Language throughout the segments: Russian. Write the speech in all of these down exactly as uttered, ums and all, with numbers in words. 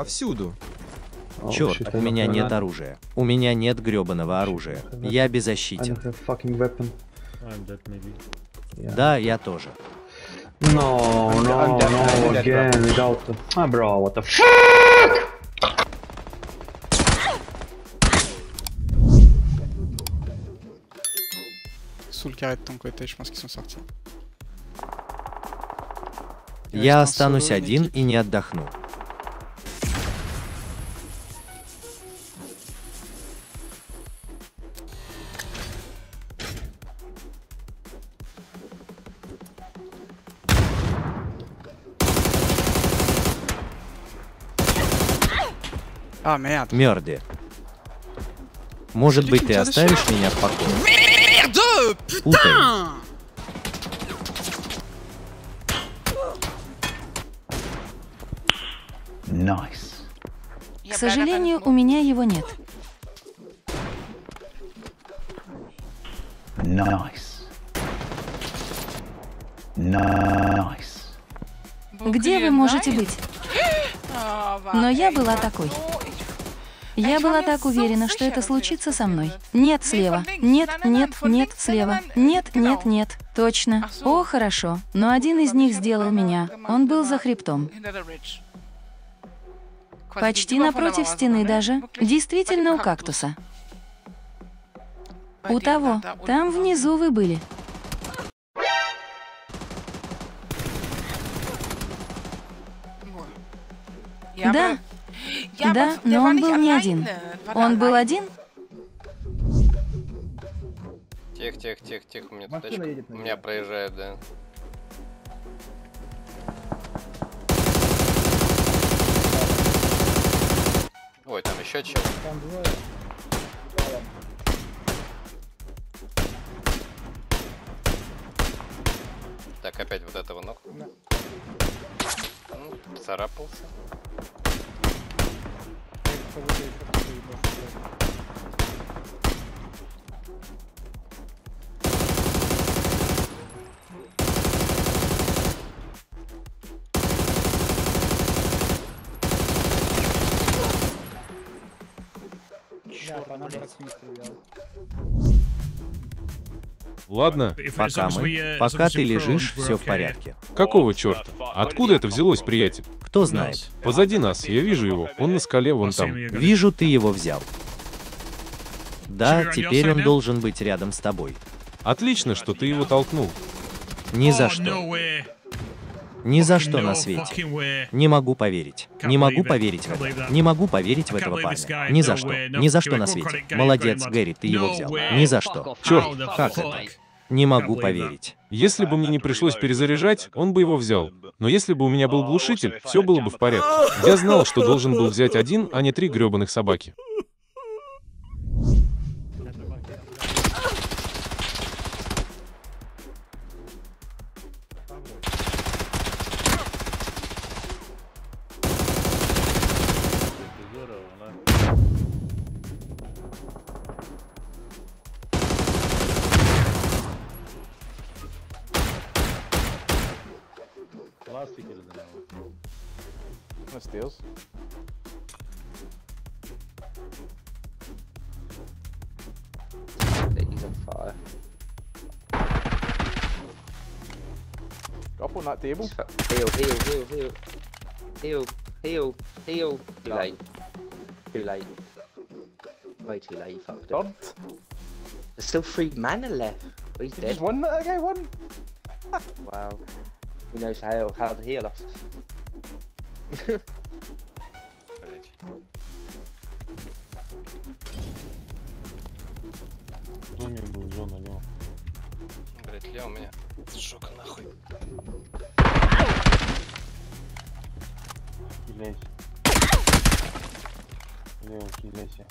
Повсюду. Черт, у меня нет оружия. У меня нет гребаного оружия. Я беззащитен. Да, я тоже. No, no, no, again, without... Ah, bro, what the fuck? Sous le carré de ton côté, je pense qu'ils sont sortis. Я останусь один и не отдохну. Ah merde. Мёрди. Может быть, ты оставишь меня в покое? Merde! Putain! Nice. К сожалению, у меня его нет. Nice. Nice. Где вы можете быть? Но я была такой. Я была так уверена, что это случится со мной. Нет, слева. Нет, нет, нет, слева. Нет, нет, нет. Точно. О, хорошо. Но один из них сделал меня. Он был за хребтом. Почти напротив стены даже. Действительно у кактуса. У того. Там внизу вы были. Да. Да, но он был не один. Он был один? Тихо, тихо, тихо, тихо, у меня тут тачка. У меня проезжает, да. Ой, там еще чел. Так, опять вот этого ног. Ну, царапался. Ладно, Пока мы, пока ты лежишь, все в порядке. какого черта? Откуда это взялось, приятель? Кто знает? Позади нас, я вижу его. Он на скале вон там. Вижу, ты его взял. Да, теперь он должен быть рядом с тобой. Отлично, что ты его толкнул. Ни за что. Ни за что на свете. Не могу поверить. Не могу поверить в это. Не могу поверить в этого парня. Ни за что. Ни за что на свете. Молодец, Гэри, ты его взял. Ни за что. Черт, Как это? Не могу поверить. Если бы мне не пришлось перезаряжать, он бы его взял. Но если бы у меня был глушитель, все было бы в порядке. Я знал, что должен был взять один, а не три гребаных собаки. Steals. He's on fire. Drop on that table. Heal, heal, heal, heal. Heal, heal, heal. Too late. Too late. Way too late, you fucked up. There's still three mana left. Oh, he's dead. Just one that guy won. Wow. Who knows how, how to heal us? Домик был, зона, Лео. Блять, Лео, у меня сжёг нахуй. Хиляйся. Лео, хиляйся.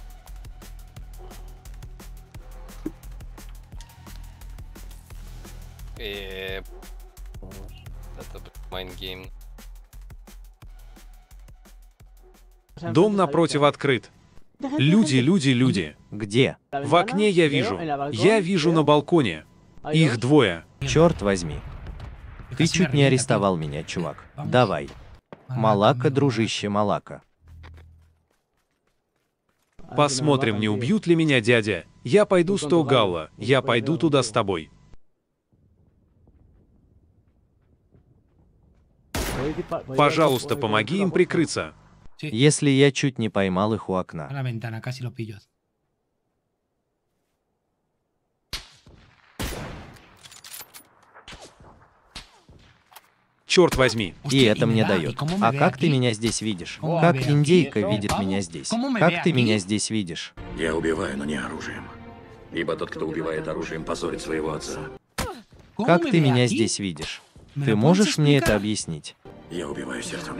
Эээ... Это майнгейм. Дом напротив открыт. Люди, люди, люди. Где? В окне я вижу. Я вижу на балконе. Их двое. Черт возьми. Ты чуть не арестовал меня, чувак. Давай. Малака, дружище, Малака. Посмотрим, не убьют ли меня, дядя. Я пойду сто галла. Я пойду туда с тобой. Пожалуйста, помоги им прикрыться. Если я чуть не поймал их у окна. Черт возьми. И это мне дает. А как ты меня здесь видишь? Как индейка видит меня здесь? Как ты меня здесь видишь? Я убиваю, но не оружием. Ибо тот, кто убивает оружием, позорит своего отца. Как ты меня здесь видишь? Ты можешь мне это объяснить? Я убиваю сердцем.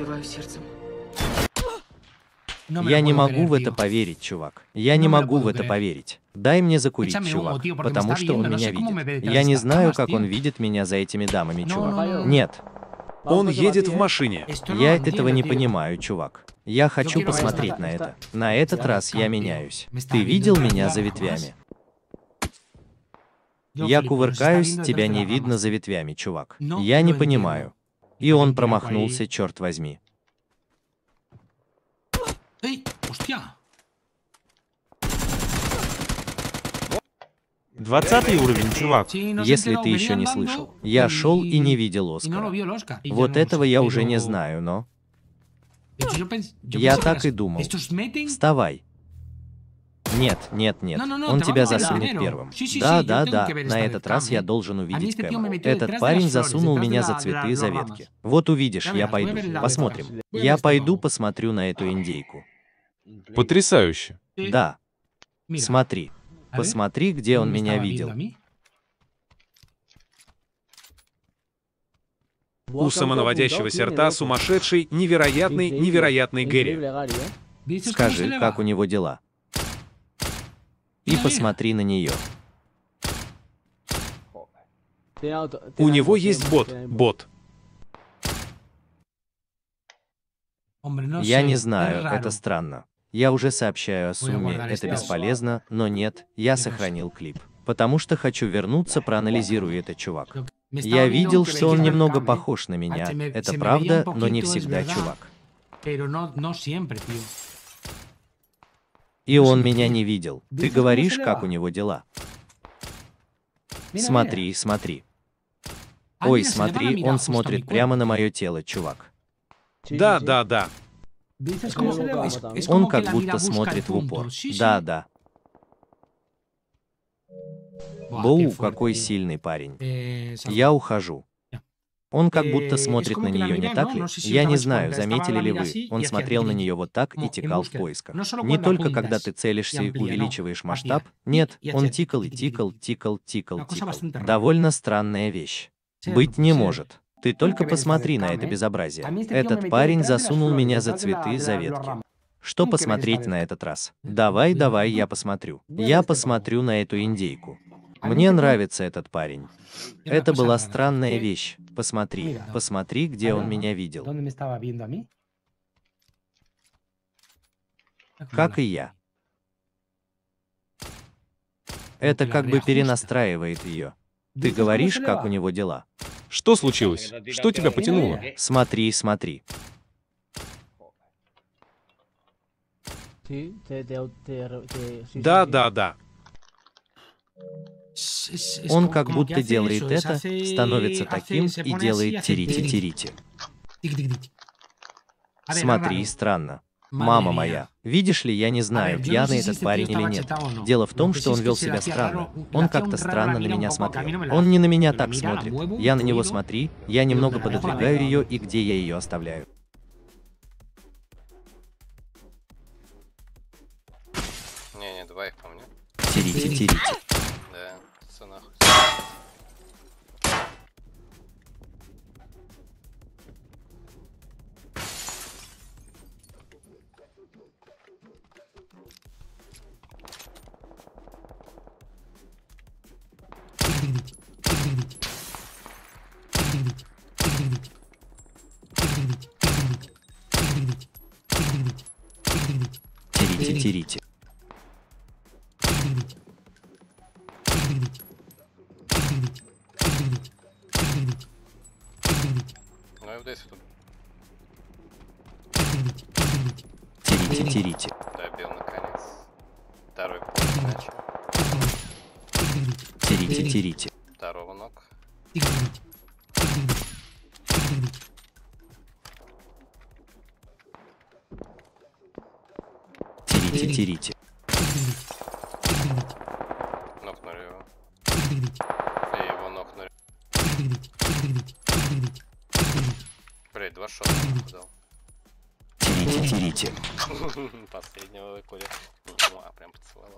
Я не могу в это поверить, чувак. Я не могу в это поверить. Дай мне закурить, чувак, потому что он меня видит. Я не знаю, как он видит меня за этими дамами, чувак. Нет. Он едет в машине. Я этого не понимаю, чувак. Я хочу посмотреть на это. На этот раз я меняюсь. Ты видел меня за ветвями? Я кувыркаюсь, тебя не видно за ветвями, чувак. Я не понимаю. И он промахнулся, черт возьми. двадцатый уровень, чувак. Если ты еще не слышал, я шел и не видел Оскара. Вот этого я уже не знаю, но... Я так и думал. Вставай. Нет, нет, нет. Он тебя засунет первым. Да, да, да. На этот раз я должен увидеть Кэма. Этот парень засунул меня за цветы, за ветки. Вот увидишь, я пойду. Посмотрим. Я пойду посмотрю на эту индейку. Потрясающе. Да. Смотри. Посмотри, где он меня видел. У самонаводящегося рта сумасшедший, невероятный, невероятный Гэри. Скажи, как у него дела. И посмотри на нее. У него есть бот. Бот. Я не знаю, это странно. Я уже сообщаю о сумме, это бесполезно, но нет, я сохранил клип. Потому что хочу вернуться, проанализирую это, чувак. Я видел, что он немного похож на меня. Это правда, но не всегда, чувак. И он меня не видел. Ты говоришь, как у него дела? Смотри, смотри. Ой, смотри, он смотрит прямо на мое тело, чувак. Да, да, да. Он как будто смотрит в упор. Да, да. Боу, какой сильный парень. Я ухожу. Он как будто смотрит на нее, не так ли? Я не знаю, заметили ли вы, он смотрел на нее вот так и тикал в поисках. Не только когда ты целишься и увеличиваешь масштаб. Нет, он тикал и тикал, тикал, тикал, тикал. Довольно странная вещь. Быть не может. Ты только посмотри на это безобразие. Этот парень засунул меня за цветы, за ветки. Что посмотреть на этот раз? Давай, давай, я посмотрю. Я посмотрю на эту индейку. Мне нравится этот парень. Это была странная вещь. Посмотри, посмотри, где он меня видел. Как и я. Это как бы перенастраивает ее. Ты говоришь, как у него дела? Что случилось? Что тебя потянуло? Смотри, смотри. Да, да, да. Он как будто делает это, становится таким и делает тирити-тирити. Смотри, странно. Мама моя. Видишь ли, я не знаю, пьяный этот парень или нет. Дело в том, что он вел себя странно. Он как-то странно на меня смотрел. Он не на меня так смотрит. Я на него смотри, я немного пододвигаю ее, и где я ее оставляю. Не-не, давай их по мне. Тирити-тирити. Да, все нахуй. Тирити-тирити. Ну и вот здесь тут. терите. Добил наконец. Второй путь начал. Терите, терите. Второго ног. Терите, терите. Нокнули его. И его нокнули. Блять, два шота дал. Терите, терите. Последнего куря. А, прям поцеловал.